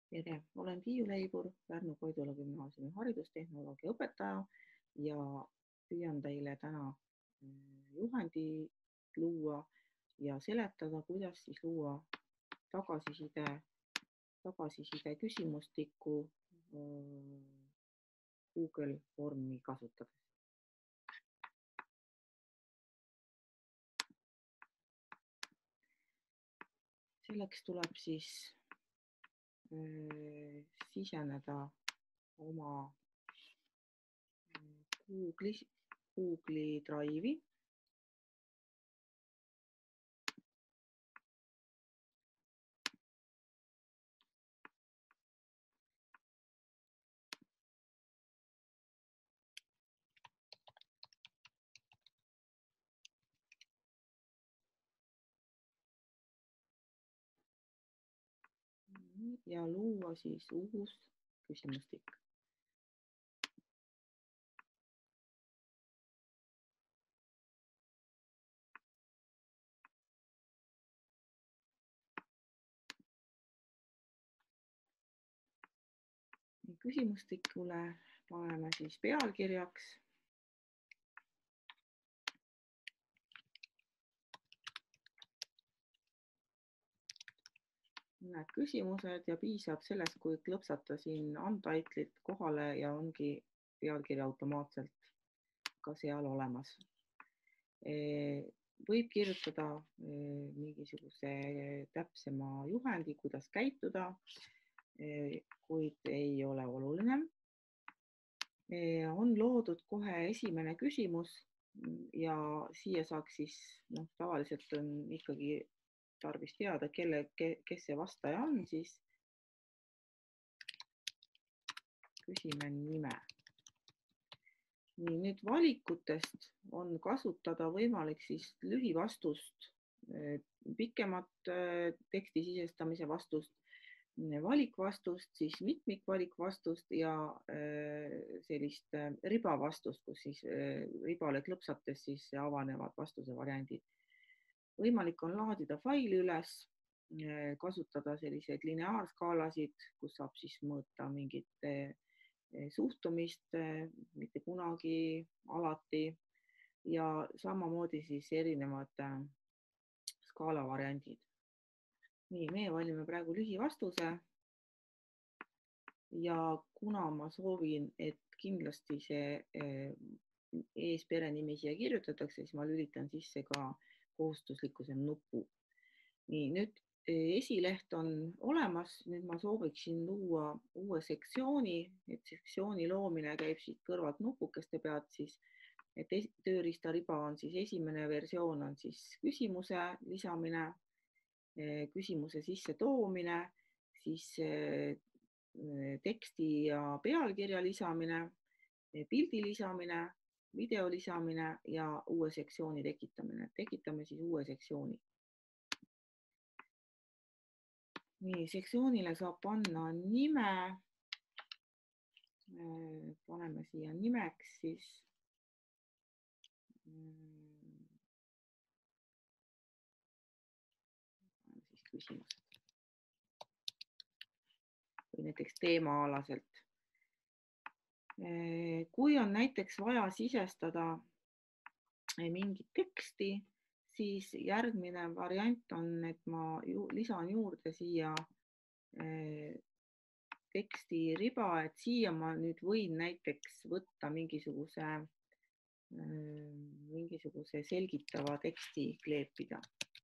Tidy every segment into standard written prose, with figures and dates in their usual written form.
Tere, olen Tiiu Leibur, Pärnu Koidula Gümnaasiumi haridustehnoloogia õpetaja ja püüan teile täna juhendi luua ja seletada, kuidas siis luua tagasiside küsimustikku Google Formi kasutades. Selleks tuleb siis siseneda oma Google'i Drive'i. Ja luua siis uus küsimustik. Küsimustikule paneme siis pealkirjaks mõned küsimused ja piisab sellest, kui klõpsata siin untitle'it kohale ja ongi pealkiri automaatselt ka seal olemas. Võib kirjutada mingisuguse täpsema juhendi, kuidas käituda, kuid ei ole oluline. On loodud kohe esimene küsimus ja siia saaks siis, tavaliselt on ikkagi tarvis teada, kes see vastaja on, siis küsime nime. Nii, nüüd valikutest on kasutada võimalik siis lühivastust, pikemat teksti sisestamise vastust, valikvastust, siis mitmikvalikvastust ja sellist ribavastust, kus siis ribale klõpsates siis avanevad vastuse variandid. Võimalik on laadida faili üles, kasutada selliseid lineaarskaalasid, kus saab siis mõõta mingit suhtumist, mitte kunagi, alati ja samamoodi siis erinevad skaalavariandid. Nii, meie valime praegu lühivastuse ja kuna ma soovin, et kindlasti see eesperenimi siia kirjutatakse, siis ma lülitan sisse ka kohustuslikkuse nupu. Nii, nüüd esileht on olemas, nüüd ma sooviksin luua uue sektsiooni, et sektsiooni loomine käib siit kõrvalt nupukeste pealt, siis tööriistariba on siis esimene versioon on siis küsimuse lisamine, küsimuse sisse toomine, siis teksti ja pealkirja lisamine, pildi lisamine, video lisamine ja uue sektsiooni tekitamine. Tekitame siis uue sektsiooni. Nii, sektsioonile saab panna nime. Paneme siia nimeks siis küsimused. Või näiteks teemaalaselt. Kui on näiteks vaja sisestada mingit teksti, siis järgmine variant on, et ma lisan juurde siia tekstiriba, et siia ma nüüd võin näiteks võtta mingisuguse selgitava teksti kleepida.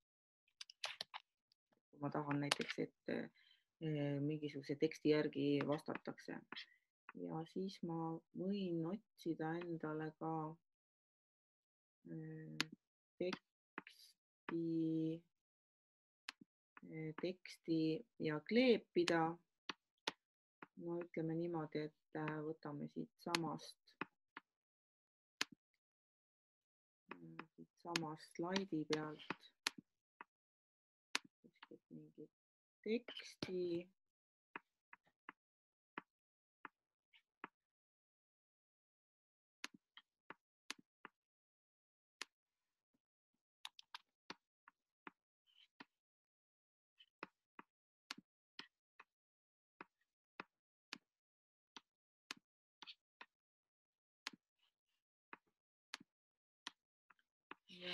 Kui ma tahan näiteks, et mingisuguse teksti järgi vastatakse. Ja siis ma võin otsida endale ka teksti ja kleepida. No ütleme niimoodi, et võtame siit samast slaidi pealt mingi teksti.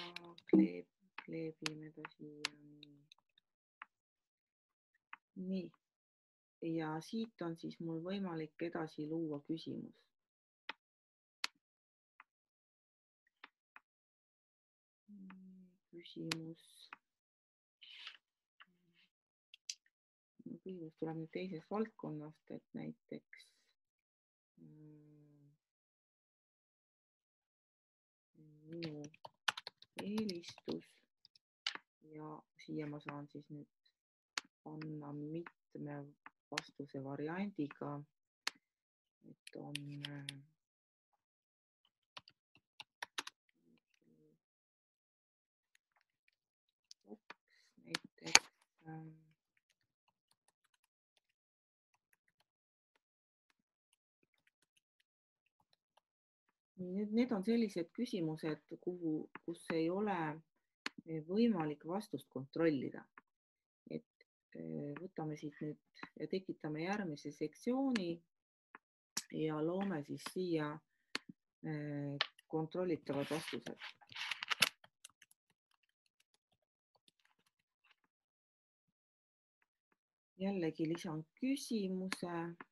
kleebime ta siia. Nii. Ja siit on siis mul võimalik edasi luua küsimus. Küsimus tuleb nüüd teisest valdkonnast, et näiteks minu eelistus ja siia ma saan siis nüüd panna mitme vastuse variandiga, et on näiteks need on sellised küsimused, kus ei ole võimalik vastust kontrollida. Et võtame siit nüüd ja tekitame järgmise sektsiooni ja loome siis siia kontrollitavad vastused. Jällegi lisan küsimuse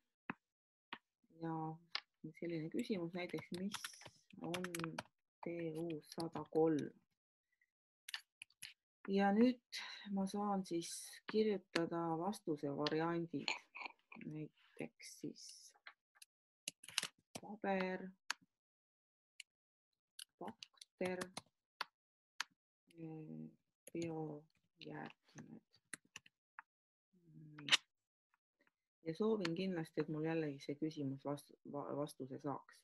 ja selline küsimus näiteks, mis on TU103. Ja nüüd ma saan siis kirjutada vastuse variandid, näiteks siis paber, bakter, biojäätmed. Ja soovin kindlasti, et mul jällegi see küsimus vastuse saaks.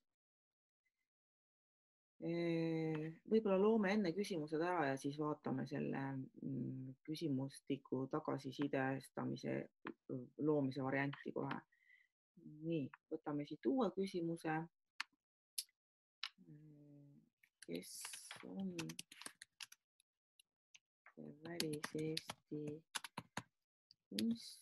Võib-olla loome enne küsimused ära ja siis vaatame selle küsimustiku tagasisidestamise loomise varianti kohe. Nii, võtame siit uue küsimuse. Kes on väliseesti kunstnik?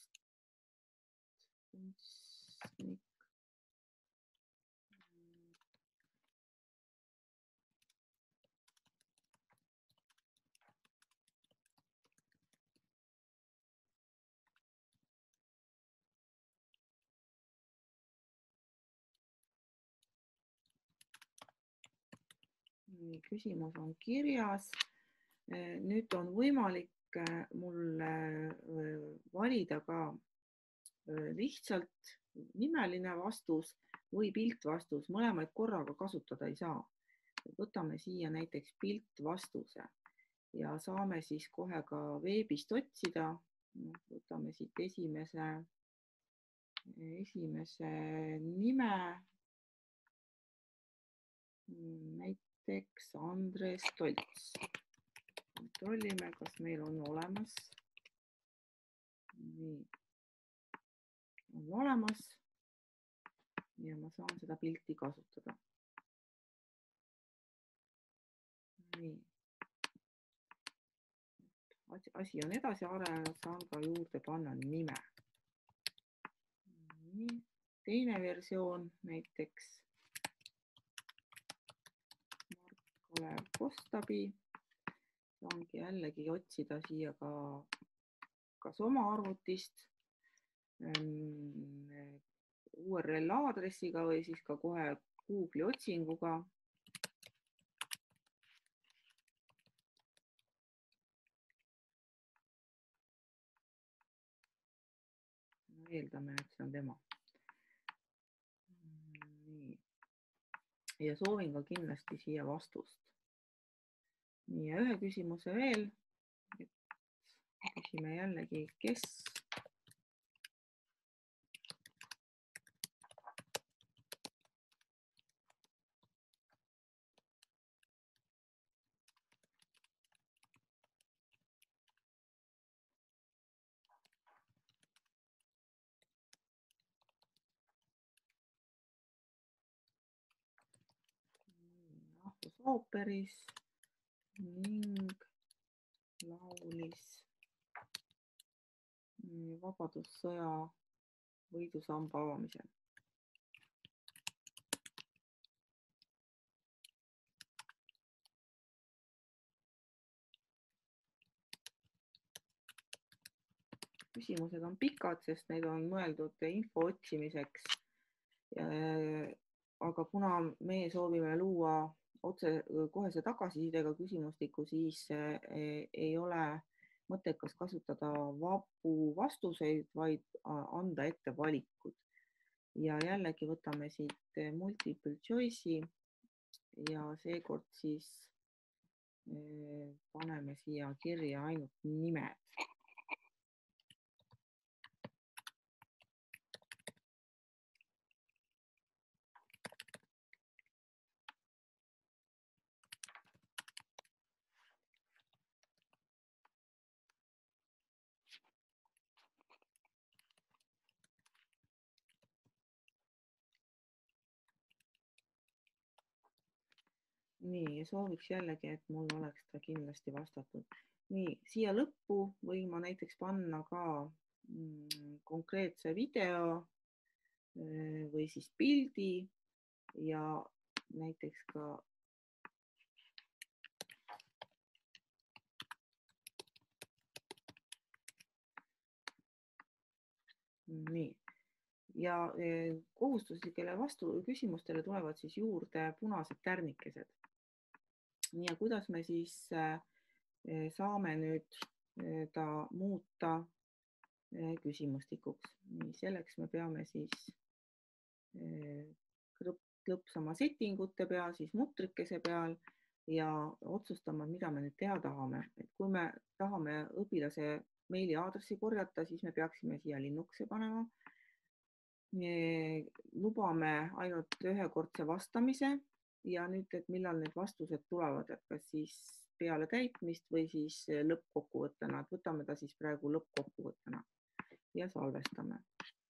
Küsimus on kirjas. Nüüd on võimalik mul valida ka lihtsalt nimeline vastus või piltvastus, mõlemaid korraga kasutada ei saa. Võtame siia näiteks piltvastuse ja saame siis kohe ka veebist otsida. Võtame siit esimese nime, näiteks Andres Tolts. Kontrollime, kas meil on olemas. Nii. On olemas ja ma saan seda pilti kasutada. Nii. Asi on edasi arenenud, saan ka juurde panna nime. Nii. Teine versioon, näiteks Mark-Kalev Kostabi. Saangi jällegi otsida siia ka kas oma arvutist URL aadressiga või siis ka kohe Google'i otsinguga. Eeldame, et see on tema. Nii. Ja soovin ka kindlasti siia vastust. Nii, ja ühe küsimuse veel. Küsime jällegi, kes ooperis ning laulis Vabadussõja võidusamba avamisel. küsimused on pikad, sest need on mõeldud info otsimiseks. Aga kuna meie soovime luua kohese tagasisidega küsimustiku, siis ei ole mõttekas kasutada vabu vastuseid, vaid anda ette valikud. Ja jällegi võtame siit multiple choice'i ja seekord siis paneme siia kirja ainult nimed. Nii, sooviks jällegi, et mul oleks ta kindlasti vastatud. Nii, siia lõppu võin ma näiteks panna ka konkreetse video või siis pildi ja näiteks ka nii. Ja kohustuslikele küsimustele tulevad siis juurde punased tärnikesed. Nii, ja kuidas me siis saame nüüd ta muuta küsimustikuks. Nii, selleks me peame siis klõpsama settingute peal, siis mutrikese peal ja otsustama, mida me nüüd teha tahame. Et kui me tahame õpilase meiliaadressi korjata, siis me peaksime siia linnukese panema. Lubame ainult ühekordse vastamise ja nüüd, et millal need vastused tulevad, et kas siis peale täitmist või siis lõppkokkuvõttena. Võtame ta siis praegu lõppkokkuvõttena ja salvestame.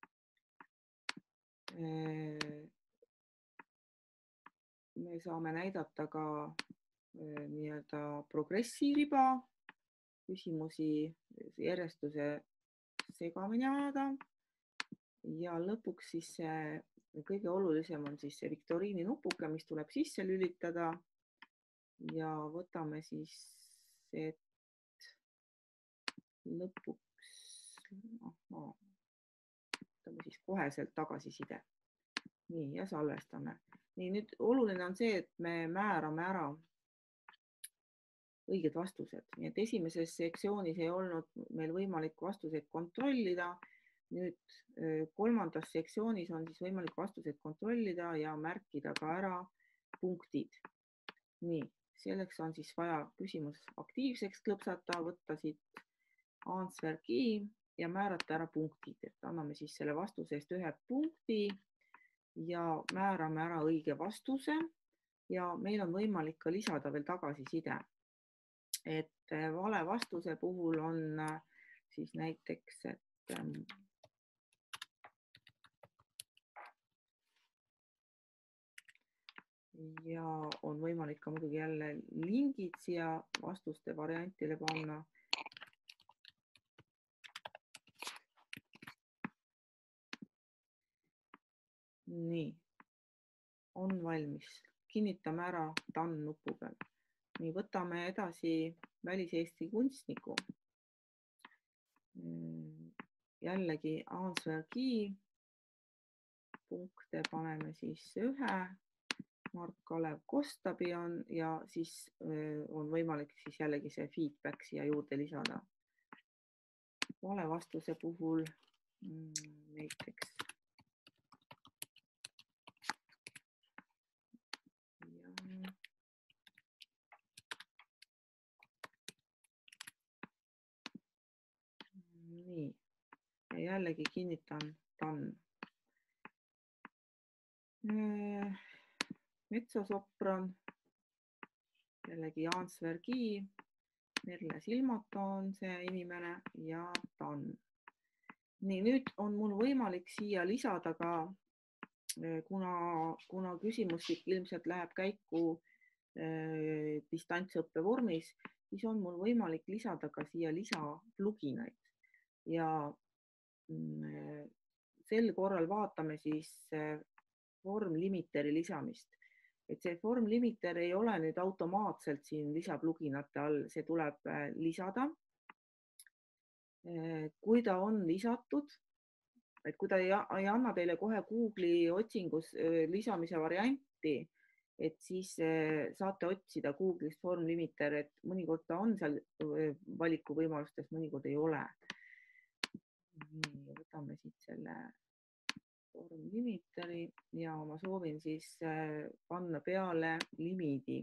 Me saame näidata ka nii-öelda progressi riba, küsimusi järjestuse segamini ajada ja lõpuks siis kõige olulisem on siis see viktoriini nupuke, mis tuleb sisse lülitada ja võtame siis lõpuks võtame siis koheselt tagasiside. Nii, ja salvestame. Nii, nüüd oluline on see, et me määrame ära õiged vastused. Nii et esimeses sektsioonis ei olnud meil võimalik vastuseid kontrollida. Nüüd kolmandas sektsioonis on siis võimalik vastuseid kontrollida ja märkida ka ära punktid. Nii, selleks on siis vaja küsimus aktiivseks klõpsata, võtta siit answer key ja määrata ära punktid. Et anname siis selle vastuse eest 1 punkti ja määrame ära õige vastuse ja meil on võimalik ka lisada veel tagasiside. Et vale vastuse puhul on siis näiteks, et ja on võimalik ka muidugi jälle lingid siia vastuste variantile panna. Nii, on valmis. Kinnitame ära done nupu peal. Nii, võtame edasi väliseesti kunstniku. Jällegi answer key. Punkte paneme siis 1. Mart-Kalev Kostabi on ja siis on võimalik siis jällegi see feedback siia juurde lisada. Vale vastuse puhul näiteks nii, ja jällegi kinnitan done. Metsosopran, jällegi answer key, Merle Silmato on see inimene ja done. Nii, nüüd on mul võimalik siia lisada ka, kuna küsimustik ilmselt läheb käiku distantsõppe vormis, siis on mul võimalik lisada ka siia lisapluginaid ja sel korral vaatame siis form limiteri lisamist. Et see form limiter ei ole nüüd automaatselt siin lisapluginate all, see tuleb lisada. kui ta on lisatud, et kui ta ei anna teile kohe Google'i otsingus lisamise varianti, et siis saate otsida Google'ist Form Limiter, et mõnikord ta on seal valikuvõimalustes, mõnikord ei ole. Nii, võtame siit selle Form Limiteri ja ma soovin siis panna peale limiidi.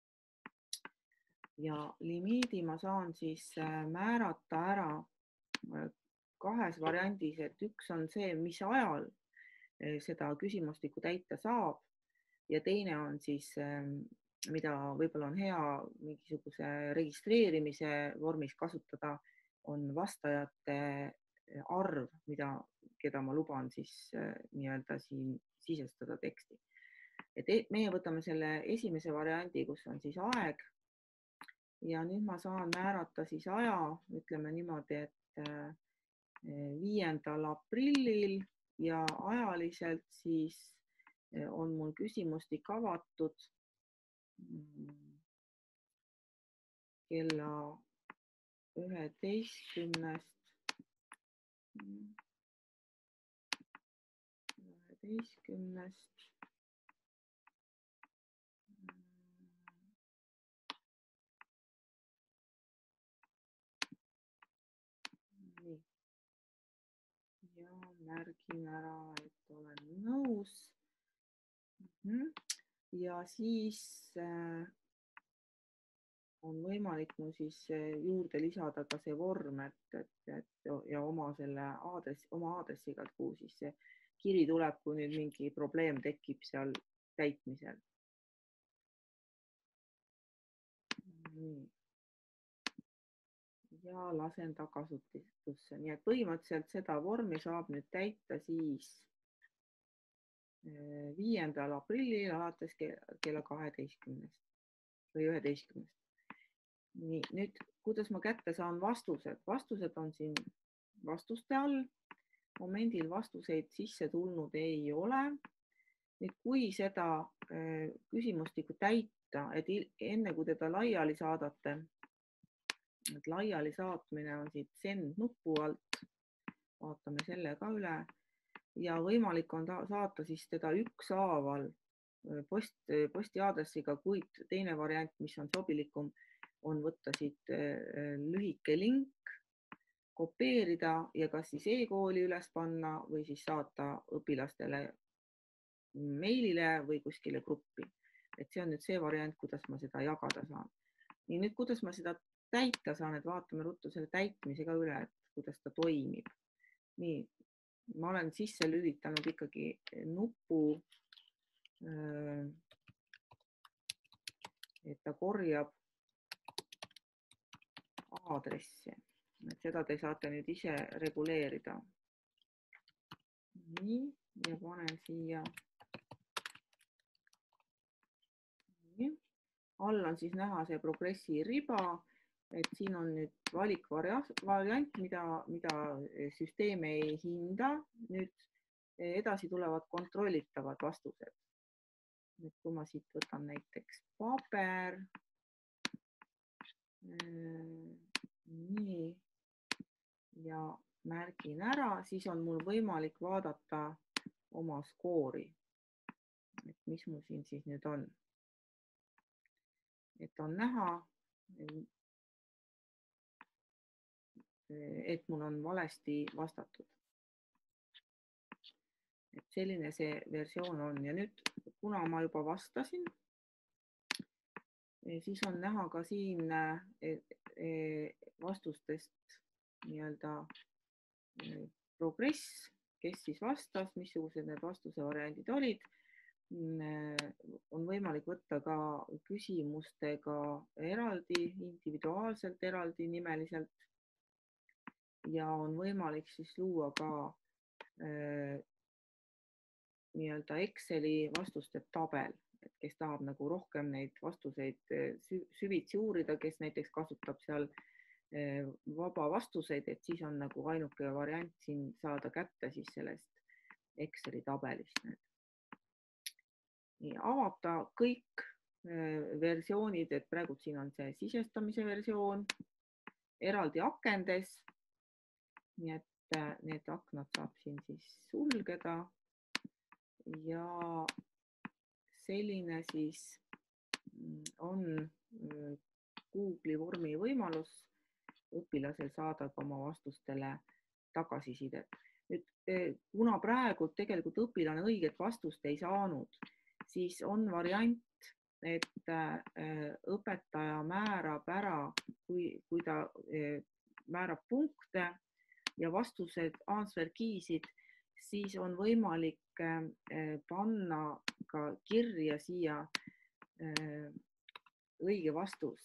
Ja limiidi ma saan siis määrata ära kahes variandis, et üks on see, mis ajal seda küsimustikku täita saab ja teine on siis, mida võib-olla on hea mingisuguse registreerimise vormis kasutada, on vastajate arv, keda ma luban siis nii-öelda siin sisestada teksti. Et meie võtame selle esimese variandi, kus on siis aeg ja nüüd ma saan määrata siis aja, ütleme niimoodi, et 5. aprillil ja ajaliselt siis on mul küsimustik avatud kella 11-st ja märgin ära, et olen nõus. Ja siis on võimalik mul siis juurde lisada ka see vorm, ja oma selle oma aadressiga, et kuhu siis see kiri tuleb, kui nüüd mingi probleem tekib seal täitmisel. Ja lasen ta kasutusse. Nii et põhimõtteliselt seda vormi saab nüüd täita siis 5. aprillil alates kella 12 või 11. Nii, nüüd kuidas ma kätte saan vastused? Vastused on siin vastuste all. Momendil vastuseid sisse tulnud ei ole. Nüüd, kui seda küsimustikku täita, et enne kui teda laiali saadate, et laiali saatmine on siit send nupu alt, vaatame selle ka üle ja võimalik on saata siis teda ükshaaval postiaadressiga, kuid teine variant, mis on sobilikum, on võtta siit lühike link, kopeerida ja kas siis e-kooli üles panna või siis saata õpilastele meilile või kuskile gruppi. Et see on nüüd see variant, kuidas ma seda jagada saan. Nii nüüd, kuidas ma seda täita saan, et vaatame ruttu selle täitmise ka üle, et kuidas ta toimib. Nii, ma olen sisse lülitanud ikkagi nupu, et ta korjab aadressi. Et seda te saate nüüd ise reguleerida. Nii, ja panen siia. Nii. All on siis näha see progressi riba, et siin on nüüd valikvariant, mida süsteem ei hinda. Nüüd edasi tulevad kontrollitavad vastused. Nüüd, kui ma siit võtan näiteks paber, nii, ja märgin ära, siis on mul võimalik vaadata oma skoori, et mis mul siin siis nüüd on. Et on näha, et mul on valesti vastatud. Et selline see versioon on ja nüüd, kuna ma juba vastasin, siis on näha ka siin vastustest nii-öelda progress, kes siis vastas, missugused need vastuse variandid olid. On võimalik võtta ka küsimustega eraldi, individuaalselt, eraldi nimeliselt ja on võimalik siis luua ka nii-öelda Exceli vastuste tabel, et kes tahab nagu rohkem neid vastuseid süvitsi uurida, kes näiteks kasutab seal vaba vastuseid, et siis on nagu ainuke variant siin saada kätte siis sellest Exceli tabelist. Nii, avab ta kõik versioonid, et praegu siin on see sisestamise versioon, eraldi akendes nii et need aknad saab siin siis sulgeda ja selline siis on Google'i vormi võimalus õpilasel saada ka oma vastustele tagasisidet. Nüüd, kuna praegu tegelikult õpilane õiget vastust ei saanud, siis on variant, et õpetaja määrab ära, kui ta määrab punkte ja vastused answer key'sid, siis on võimalik panna ka kirja siia õige vastus.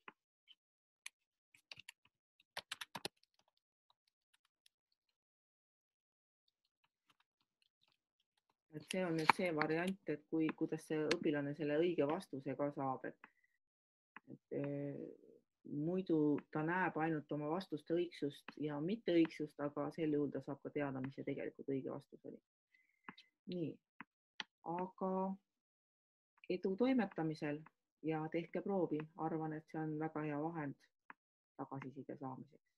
Et see on nüüd see variant, et kuidas see õpilane selle õige vastuse ka saab, et muidu ta näeb ainult oma vastuste õigsust ja mitteõigsust, aga sel juhul ta saab ka teada, mis see tegelikult õige vastus oli. Nii, aga edu toimetamisel ja tehke proovi, arvan, et see on väga hea vahend tagasiside saamiseks.